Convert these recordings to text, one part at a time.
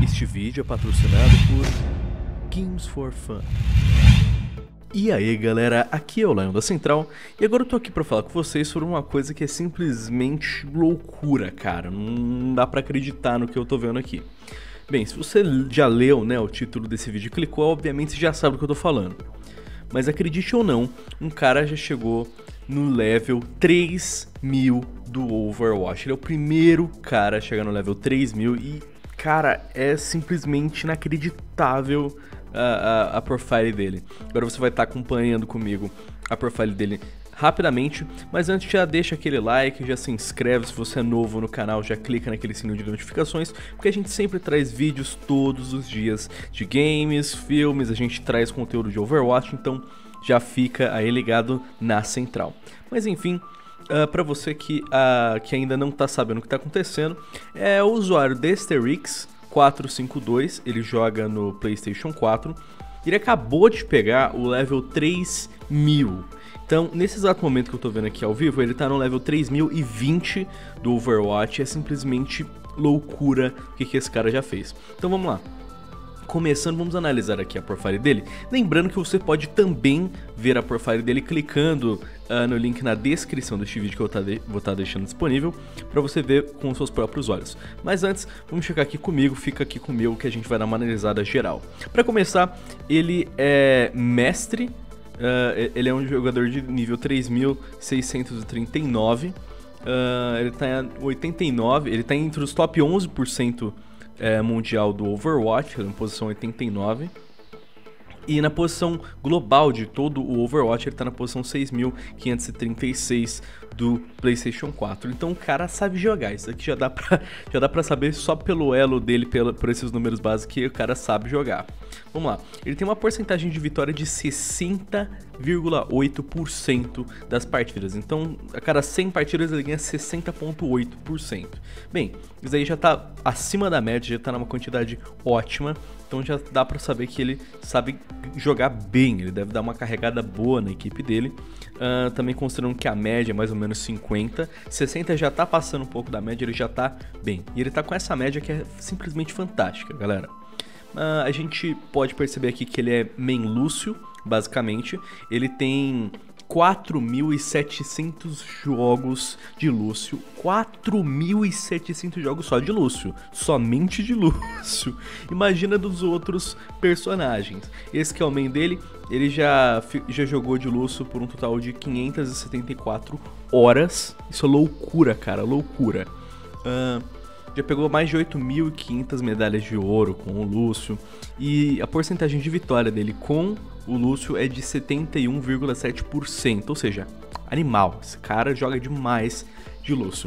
Este vídeo é patrocinado por Games for Fun. E aí galera, aqui é o Lion da Central e agora eu tô aqui pra falar com vocês sobre uma coisa que é simplesmente loucura, cara. Não dá pra acreditar no que eu tô vendo aqui. Bem, se você já leu, né, o título desse vídeo e clicou, obviamente você já sabe do que eu tô falando. Mas acredite ou não, um cara já chegou no level 3000 do Overwatch. Ele é o primeiro cara a chegar no level 3000 e, cara, é simplesmente inacreditável a profile dele. Agora você vai estar acompanhando comigo a profile dele rapidamente, mas antes já deixa aquele like, já se inscreve se você é novo no canal, já clica naquele sininho de notificações, porque a gente sempre traz vídeos todos os dias de games, filmes, a gente traz conteúdo de Overwatch, então já fica aí ligado na Central. Mas enfim, para você que ainda não tá sabendo o que tá acontecendo, é o usuário Desterix452, ele joga no PlayStation 4, ele acabou de pegar o level 3000. Então, nesse exato momento que eu tô vendo aqui ao vivo, ele tá no level 3020 do Overwatch, é simplesmente loucura o que esse cara já fez. Então vamos lá. Começando, vamos analisar aqui a profile dele. Lembrando que você pode também ver a profile dele clicando no link na descrição deste vídeo que eu vou estar deixando disponível para você ver com os seus próprios olhos. Mas antes, vamos chegar aqui comigo, fica aqui comigo que a gente vai dar uma analisada geral. Para começar, ele é mestre, ele é um jogador de nível 3639, ele tá em 89, ele tá entre os top 11% mundial do Overwatch, na posição 89. E na posição global de todo o Overwatch, ele tá na posição 6536 do PlayStation 4. Então o cara sabe jogar, isso aqui já dá pra saber só pelo elo dele, por esses números básicos, que o cara sabe jogar. Vamos lá, ele tem uma porcentagem de vitória de 60,8% das partidas. Então a cada 100 partidas ele ganha 60,8%. Bem, isso aí já tá acima da média, já tá numa quantidade ótima. Então já dá pra saber que ele sabe jogar bem, ele deve dar uma carregada boa na equipe dele. Também considerando que a média é mais ou menos 50, 60 já tá passando um pouco da média, ele já tá bem. E ele tá com essa média que é simplesmente fantástica, galera. A gente pode perceber aqui que ele é main Lúcio, basicamente. Ele tem 4.700 jogos de Lúcio, 4.700 jogos só de Lúcio, somente de Lúcio. Imagina dos outros personagens. Esse que é o main dele, ele já jogou de Lúcio por um total de 574 horas. Isso é loucura, cara, loucura. Já pegou mais de 8.500 medalhas de ouro com o Lúcio. E a porcentagem de vitória dele com o Lúcio é de 71,7%. Ou seja, animal. Esse cara joga demais de Lúcio.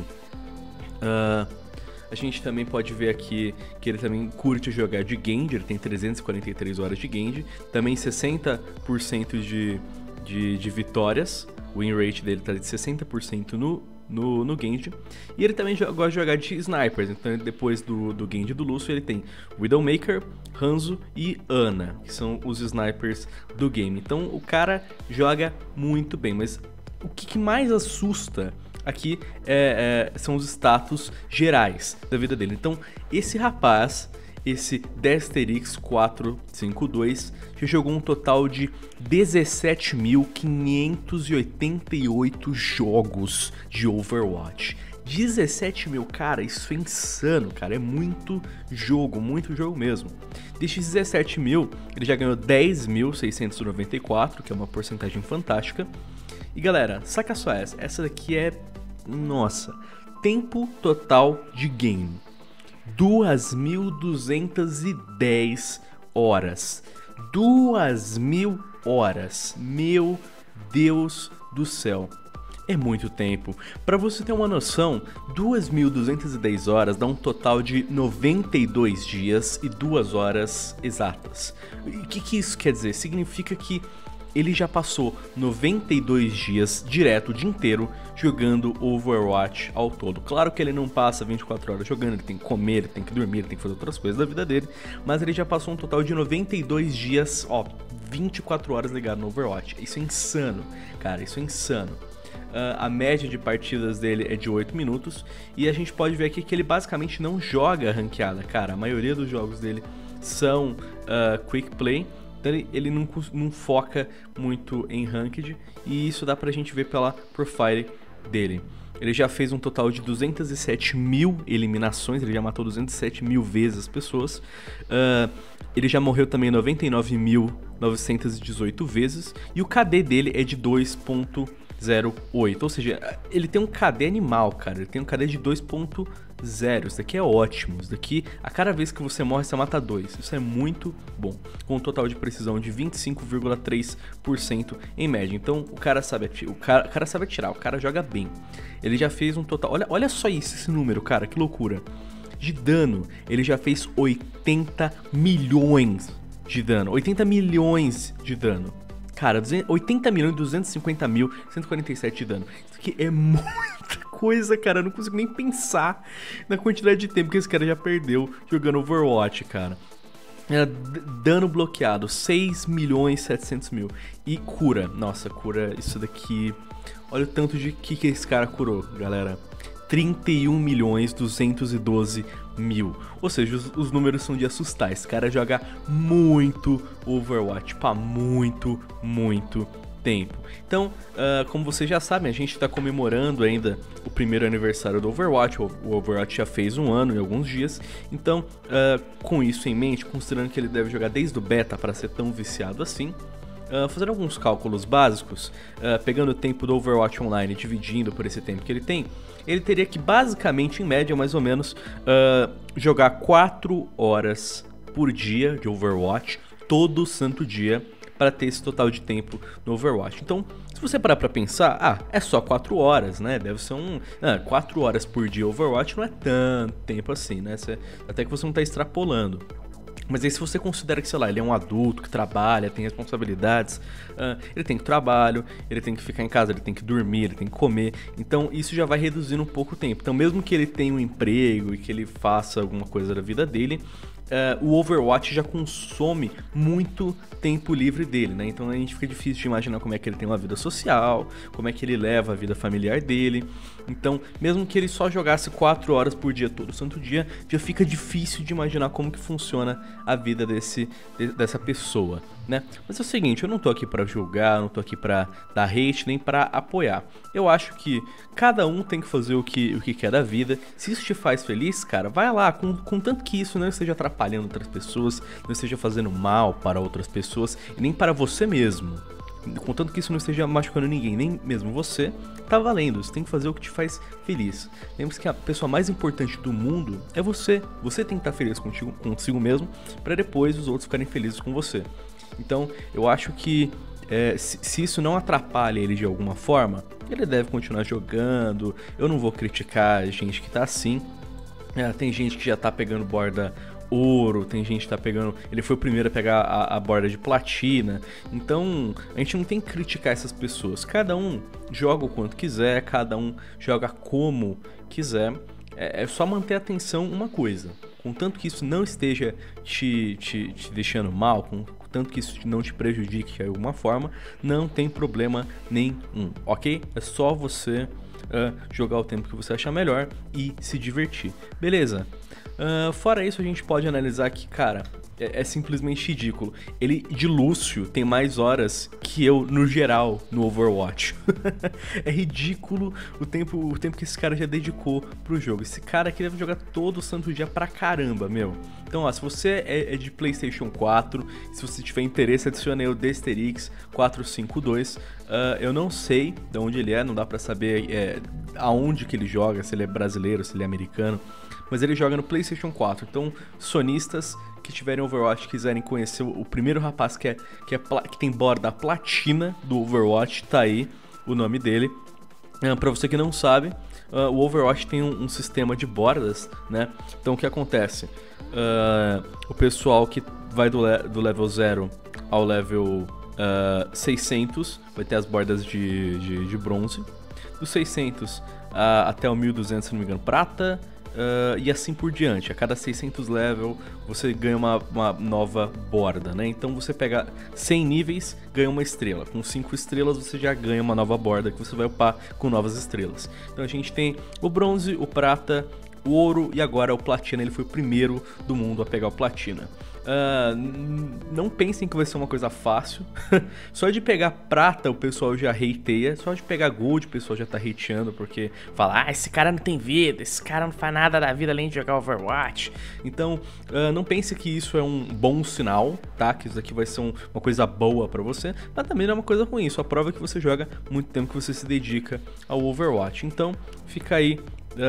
A gente também pode ver aqui que ele também curte jogar de Genji. Ele tem 343 horas de Genji. Também 60% de vitórias. O win rate dele está de 60% no Genji. E ele também gosta de jogar de snipers. Então depois do Genji do Lúcio ele tem Widowmaker, Hanzo e Ana, que são os snipers do game. Então o cara joga muito bem. Mas o que mais assusta aqui são os status gerais da vida dele. Então esse rapaz, esse Desterix452, já jogou um total de 17.588 jogos de Overwatch. 17 mil, cara, isso é insano, cara, é muito jogo mesmo. Desses 17 mil, ele já ganhou 10.694, que é uma porcentagem fantástica. E galera, saca só essa daqui é, nossa, tempo total de game. 2.210 horas. 2.000 horas. Meu Deus do céu. É muito tempo. Para você ter uma noção, 2.210 horas dá um total de 92 dias e 2 horas exatas. E o que isso quer dizer? Significa que ele já passou 92 dias direto, o dia inteiro, jogando Overwatch ao todo. Claro que ele não passa 24 horas jogando, ele tem que comer, ele tem que dormir, ele tem que fazer outras coisas da vida dele, mas ele já passou um total de 92 dias, ó, 24 horas ligado no Overwatch. Isso é insano, cara, isso é insano. a média de partidas dele é de 8 minutos. E a gente pode ver aqui que ele basicamente não joga ranqueada, cara. A maioria dos jogos dele são quick play. Então ele não foca muito em ranked. E isso dá pra gente ver pela profile dele. Ele já fez um total de 207 mil eliminações, ele já matou 207 mil vezes as pessoas. Ele já morreu também 99.918 vezes. E o KD dele é de 2.08, ou seja, ele tem um KD animal, cara. Ele tem um KD de 2.0, isso daqui é ótimo. Isso daqui, a cada vez que você morre, você mata 2. Isso é muito bom, com um total de precisão de 25,3% em média. Então o cara sabe atirar, o cara joga bem. Ele já fez um total, olha só esse número, cara, que loucura. De dano, ele já fez 80 milhões de dano. 80 milhões de dano. Cara, 80 milhões e 250 mil, 147 de dano. Isso aqui é muita coisa, cara. Eu não consigo nem pensar na quantidade de tempo que esse cara já perdeu jogando Overwatch, cara. Dano bloqueado, 6 milhões e 700 mil. E cura, nossa, cura, isso daqui... Olha o tanto de que esse cara curou, galera. 31 milhões 212 mil. Ou seja, os números são de assustar. Esse cara joga muito Overwatch, pá, muito tempo. Então, como vocês já sabem, a gente está comemorando ainda o primeiro aniversário do Overwatch. O Overwatch já fez um ano e alguns dias. Então, com isso em mente, considerando que ele deve jogar desde o beta para ser tão viciado assim, fazendo alguns cálculos básicos, pegando o tempo do Overwatch Online e dividindo por esse tempo que ele tem, ele teria que basicamente, em média, mais ou menos, jogar 4 horas por dia de Overwatch, todo santo dia, para ter esse total de tempo no Overwatch. Então, se você parar pra pensar, é só 4 horas, né? Deve ser 4 horas por dia Overwatch não é tanto tempo assim, né? Até que você não tá extrapolando. Mas aí se você considera que, sei lá, ele é um adulto que trabalha, tem responsabilidades, ele tem que trabalho, ele tem que ficar em casa, ele tem que dormir, ele tem que comer, então isso já vai reduzindo um pouco o tempo. Então mesmo que ele tenha um emprego e que ele faça alguma coisa da vida dele, o Overwatch já consome muito tempo livre dele, né? Então a gente fica difícil de imaginar como é que ele tem uma vida social, como é que ele leva a vida familiar dele. Então, mesmo que ele só jogasse 4 horas por dia todo santo dia, já fica difícil de imaginar como que funciona a vida dessa pessoa, né? Mas é o seguinte, eu não tô aqui pra julgar, não tô aqui pra dar hate, nem pra apoiar. Eu acho que cada um tem que fazer o que quer da vida. Se isso te faz feliz, cara, vai lá, contanto que isso não esteja atrapalhando outras pessoas, não esteja fazendo mal para outras pessoas e nem para você mesmo. Contanto que isso não esteja machucando ninguém, nem mesmo você, tá valendo. Você tem que fazer o que te faz feliz. Lembre-se que a pessoa mais importante do mundo é você. Você tem que estar feliz consigo mesmo, para depois os outros ficarem felizes com você. Então, eu acho que se isso não atrapalha ele de alguma forma, ele deve continuar jogando. Eu não vou criticar a gente que tá assim. Tem gente que já tá pegando borda ouro, tem gente que tá pegando... Ele foi o primeiro a pegar a borda de platina. Então, a gente não tem que criticar essas pessoas. Cada um joga o quanto quiser, cada um joga como quiser. É só manter a atenção uma coisa. Contanto que isso não esteja te deixando mal, contanto que isso não te prejudique de alguma forma, não tem problema nenhum, ok? É só você jogar o tempo que você achar melhor e se divertir, beleza? Fora isso, a gente pode analisar que, cara, é simplesmente ridículo. Ele, de Lúcio, tem mais horas que eu, no geral, no Overwatch. É ridículo o tempo que esse cara já dedicou pro jogo. Esse cara aqui deve jogar todo santo dia pra caramba, meu. Então, ó, se você é de PlayStation 4, se você tiver interesse, adicione aí o Desterix 452. Eu não sei de onde ele é, não dá pra saber aonde que ele joga, se ele é brasileiro, se ele é americano. Mas ele joga no PlayStation 4, então sonistas que tiverem Overwatch, quiserem conhecer o primeiro rapaz que tem borda platina do Overwatch, tá aí o nome dele. Pra você que não sabe, o Overwatch tem um sistema de bordas, né? Então o que acontece? O pessoal que vai do level 0 ao level 600 vai ter as bordas de bronze. Do 600 até o 1200, se não me engano, prata. e assim por diante. A cada 600 level você ganha uma nova borda, né? Então você pega 100 níveis, ganha uma estrela. Com 5 estrelas você já ganha uma nova borda que você vai upar com novas estrelas. Então a gente tem o bronze, o prata, o ouro e agora o platina. Ele foi o primeiro do mundo a pegar o platina. Não pensem que vai ser uma coisa fácil. Só de pegar prata o pessoal já hateia. Só de pegar gold o pessoal já tá hateando, porque fala, ah, esse cara não tem vida, esse cara não faz nada da vida além de jogar Overwatch. Então não pense que isso é um bom sinal, tá? Que isso aqui vai ser uma coisa boa pra você, mas também não é uma coisa ruim. Só prova que você joga muito tempo, que você se dedica ao Overwatch. Então fica aí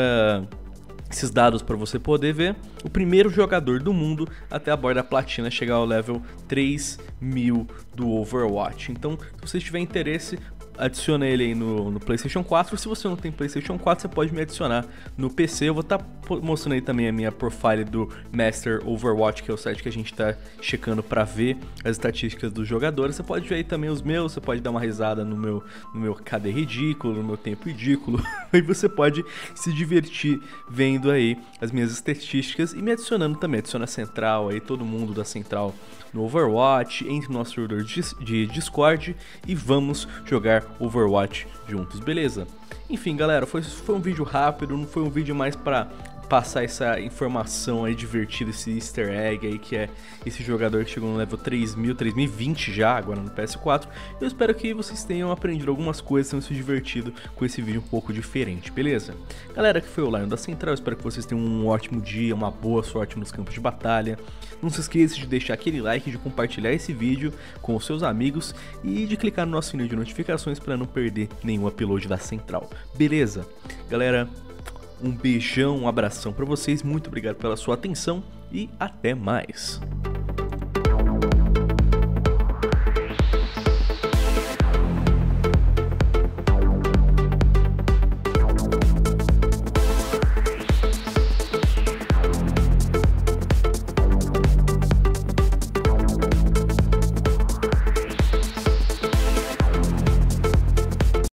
esses dados para você poder ver. O primeiro jogador do mundo até a borda platina chegar ao level 3000 do Overwatch. Então, se você tiver interesse, adiciona ele aí no PlayStation 4. Se você não tem PlayStation 4, você pode me adicionar no PC. Eu vou estar mostrando aí também a minha profile do Master Overwatch, que é o site que a gente está checando para ver as estatísticas dos jogadores. Você pode ver aí também os meus, você pode dar uma risada no meu KD ridículo, no meu tempo ridículo. E você pode se divertir vendo aí as minhas estatísticas e me adicionando também. Adiciona a Central aí, todo mundo da Central no Overwatch, entre no nosso servidor de Discord e vamos jogar Overwatch juntos, beleza? Enfim, galera, foi um vídeo rápido, não foi um vídeo mais pra passar essa informação aí divertida, esse easter egg aí, que é esse jogador que chegou no level 3020 já, agora no PS4. Eu espero que vocês tenham aprendido algumas coisas, tenham se divertido com esse vídeo um pouco diferente, beleza? Galera, que foi o Lion da Central, eu espero que vocês tenham um ótimo dia, uma boa sorte nos campos de batalha. Não se esqueça de deixar aquele like, de compartilhar esse vídeo com os seus amigos e de clicar no nosso sininho de notificações para não perder nenhum upload da Central, beleza? Galera, um beijão, um abração pra vocês, muito obrigado pela sua atenção e até mais.